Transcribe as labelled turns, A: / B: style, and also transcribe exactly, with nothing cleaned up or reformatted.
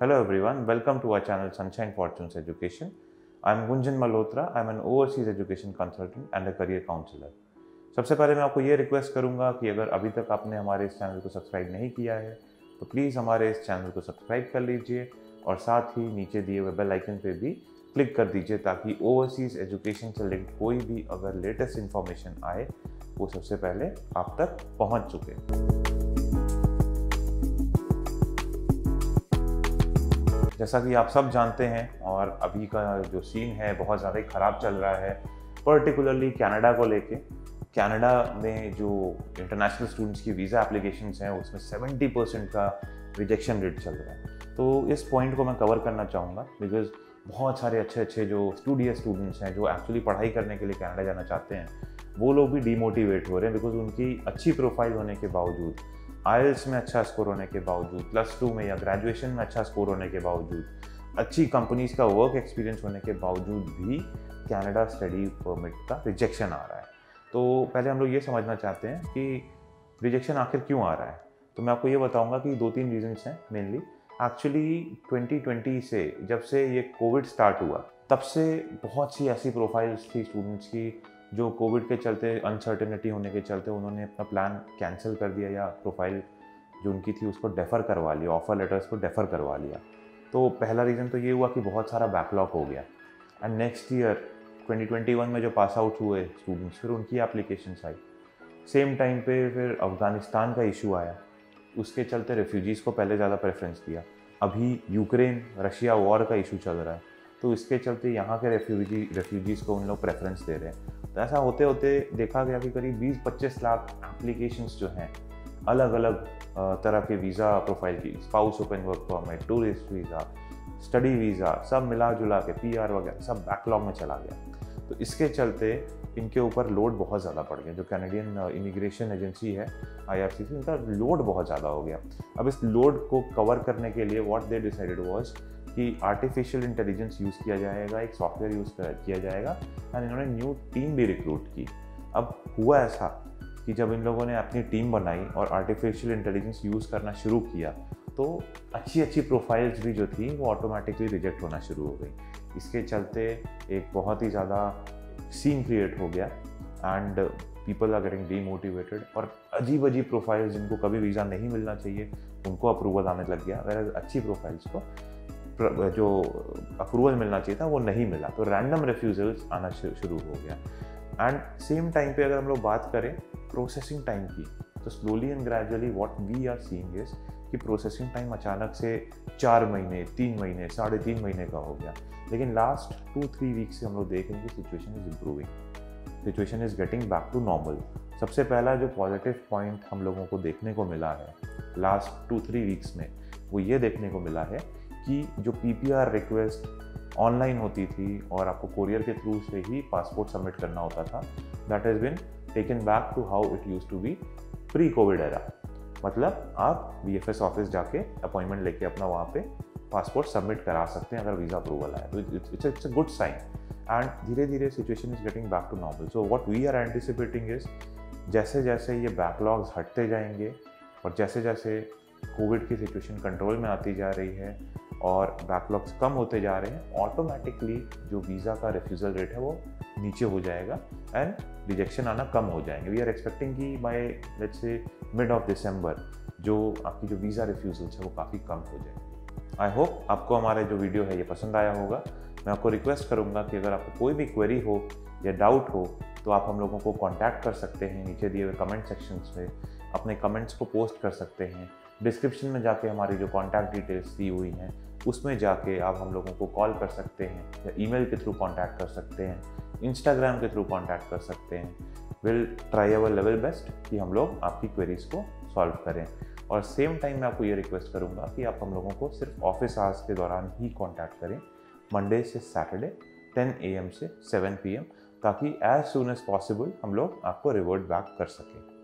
A: Hello everyone, welcome to our channel Sunshine Fortunes Education. I am Gunjan Malhotra. I am an overseas education consultant and a career counselor. सबसे पहले मैं आपको ये request करूंगा कि अगर अभी तक आपने हमारे इस चैनल को सब्सक्राइब नहीं किया है तो प्लीज़ हमारे इस चैनल को सब्सक्राइब कर लीजिए और साथ ही नीचे दिए हुए बेल आइकन पे भी क्लिक कर दीजिए ताकि ओवरसीज़ एजुकेशन से लिंक्ड कोई भी अगर लेटेस्ट इन्फॉर्मेशन आए वो सबसे पहले आप तक पहुंच चुके। जैसा कि आप सब जानते हैं और अभी का जो सीन है बहुत ज़्यादा ही ख़राब चल रहा है, पर्टिकुलरली कनाडा को लेके। कनाडा में जो इंटरनेशनल स्टूडेंट्स की वीज़ा एप्लीकेशंस हैं उसमें सत्तर परसेंट का रिजेक्शन रेट चल रहा है। तो इस पॉइंट को मैं कवर करना चाहूँगा बिकॉज बहुत सारे अच्छे अच्छे जो स्टूडियस स्टूडेंट्स हैं जो एक्चुअली पढ़ाई करने के लिए कनाडा जाना चाहते हैं वो लोग भी डीमोटिवेट हो रहे हैं बिकॉज उनकी अच्छी प्रोफाइल होने के बावजूद, आईएलटीएस में अच्छा स्कोर होने के बावजूद, प्लस टू में या ग्रेजुएशन में अच्छा स्कोर होने के बावजूद, अच्छी कंपनीज का वर्क एक्सपीरियंस होने के बावजूद भी कनाडा स्टडी परमिट का रिजेक्शन आ रहा है। तो पहले हम लोग ये समझना चाहते हैं कि रिजेक्शन आखिर क्यों आ रहा है। तो मैं आपको ये बताऊंगा कि दो तीन रीजंस हैं मेनली। एक्चुअली ट्वेंटी ट्वेंटी से जब से ये कोविड स्टार्ट हुआ तब से बहुत सी ऐसी प्रोफाइल्स थी स्टूडेंट्स की जो कोविड के चलते, अनसर्टेनिटी होने के चलते उन्होंने अपना प्लान कैंसिल कर दिया या प्रोफाइल जो उनकी थी उसको डेफ़र करवा लिया, ऑफर लेटर्स को डेफ़र करवा लिया। तो पहला रीज़न तो ये हुआ कि बहुत सारा बैकलॉग हो गया। And next year twenty twenty one में जो पास आउट हुए स्टूडेंट्स फिर उनकी एप्लीकेशंस आई। सेम टाइम पे फिर अफ़गानिस्तान का इशू आया, उसके चलते रेफ्यूजीज़ को पहले ज़्यादा प्रेफरेंस दिया। अभी यूक्रेन रशिया वॉर का इशू चल रहा है तो इसके चलते यहाँ के रेफ्यूजी रेफ्यूजीज़ को उन लोग प्रेफरेंस दे रहे हैं। तो ऐसा होते होते देखा गया कि करीब बीस पच्चीस लाख एप्लीकेशंस जो हैं अलग अलग तरह के वीज़ा प्रोफाइल की, spouse open work permit, tourist visa, study visa, सब मिला जुला के पीआर वगैरह सब बैकलॉग में चला गया। तो इसके चलते इनके ऊपर लोड बहुत ज़्यादा पड़ गया। जो कैनेडियन इमिग्रेशन एजेंसी है आईआरसीसी, इनका लोड बहुत ज़्यादा हो गया। अब इस लोड को कवर करने के लिए व्हाट दे डिसाइडेड वाज कि आर्टिफिशियल इंटेलिजेंस यूज़ किया जाएगा, एक सॉफ्टवेयर यूज़ किया जाएगा एंड इन्होंने न्यू टीम भी रिक्रूट की। अब हुआ ऐसा कि जब इन लोगों ने अपनी टीम बनाई और आर्टिफिशियल इंटेलिजेंस यूज़ करना शुरू किया तो अच्छी अच्छी प्रोफाइल्स भी जो थी वो ऑटोमेटिकली रिजेक्ट होना शुरू हो गई। इसके चलते एक बहुत ही ज़्यादा सीन क्रिएट हो गया and people are getting demotivated और अजीब अजीब प्रोफाइल्स जिनको कभी वीज़ा नहीं मिलना चाहिए उनको अप्रूवल आने लग गया, वैसे अच्छी प्रोफाइल्स को जो अप्रूवल मिलना चाहिए था वो नहीं मिला। तो रैंडम रिफ्यूजल्स आना शुरू हो गया। एंड सेम टाइम पे अगर हम लोग बात करें प्रोसेसिंग टाइम की तो slowly and gradually what we are seeing is कि प्रोसेसिंग टाइम अचानक से चार महीने, तीन महीने, साढ़े तीन महीने का हो गया। लेकिन लास्ट टू थ्री वीक्स से हम लोग देख रहे हैं कि situation is improving, situation is getting back to normal. सबसे पहला जो पॉजिटिव पॉइंट हम लोगों को देखने को मिला है लास्ट टू थ्री वीक्स में वो ये देखने को मिला है कि जो पीपीआर रिक्वेस्ट ऑनलाइन होती थी और आपको कोरियर के थ्रू से ही पासपोर्ट सबमिट करना होता था, that has been taken back to how it used to be pre COVID era. मतलब आप वीएफएस ऑफिस जाके अपॉइंटमेंट लेके अपना वहाँ पे पासपोर्ट सबमिट करा सकते हैं अगर वीज़ा अप्रूवल आया। तो it's it's a good sign and धीरे धीरे situation is getting back to normal. So what we are anticipating is जैसे जैसे ये बैकलॉग्स हटते जाएंगे और जैसे जैसे कोविड की सिचुएशन कंट्रोल में आती जा रही है और बैकलॉग्स कम होते जा रहे हैं, ऑटोमेटिकली जो वीज़ा का रिफ्यूज़ल रेट है वो नीचे हो जाएगा एंड रिजेक्शन आना कम हो जाएंगे। वी आर एक्सपेक्टिंग कि बाय लेट्स से मिड ऑफ दिसंबर जो आपकी जो वीज़ा रिफ्यूज़ल्स है वो काफ़ी कम हो जाएंगे। आई होप आपको हमारा जो वीडियो है ये पसंद आया होगा। मैं आपको रिक्वेस्ट करूँगा कि अगर आपको कोई भी क्वेरी हो या डाउट हो तो आप हम लोगों को कॉन्टैक्ट कर सकते हैं नीचे दिए हुए कमेंट सेक्शंस में, अपने कमेंट्स को पोस्ट कर सकते हैं। डिस्क्रिप्शन में जाके हमारी जो कॉन्टैक्ट डिटेल्स दी हुई हैं उसमें जाके आप हम लोगों को कॉल कर सकते हैं या ईमेल के थ्रू कांटेक्ट कर सकते हैं, इंस्टाग्राम के थ्रू कांटेक्ट कर सकते हैं। Will try our level best कि हम लोग आपकी क्वेरीज़ को सॉल्व करें। और सेम टाइम मैं आपको ये रिक्वेस्ट करूँगा कि आप हम लोगों को सिर्फ ऑफिस आवर्स के दौरान ही कांटेक्ट करें, मंडे से सैटरडे टेन ए एम से सेवन पी एम, ताकि एज सून एज पॉसिबल हम लोग आपको रिवर्ट बैक कर सकें।